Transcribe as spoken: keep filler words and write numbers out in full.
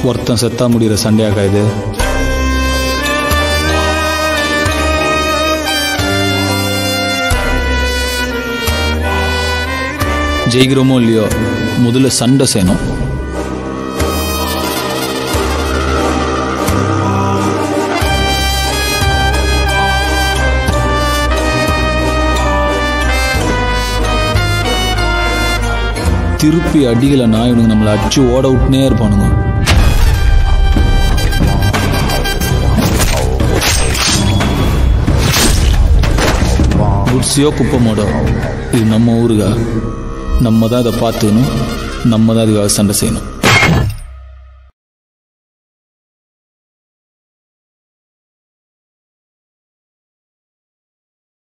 ஒருத்தன் செத்தா முடிகிற சண்டையாக்கா இது? ஜெயிக்கிறோமோ இல்லையோ முதல்ல சண்டை செய்யணும். திருப்பி அடிக்கலைன்னா இவனுங்க நம்மளை அடிச்சு ஓட விட்டுனே இருப்பானுங்க. குட்ஸியோ குப்பமோடோ இது நம்ம ஊருகா. நம்ம தான் இதை பார்த்துக்கணும், நம்ம தான் இதுக்காக சண்டை செய்யணும்.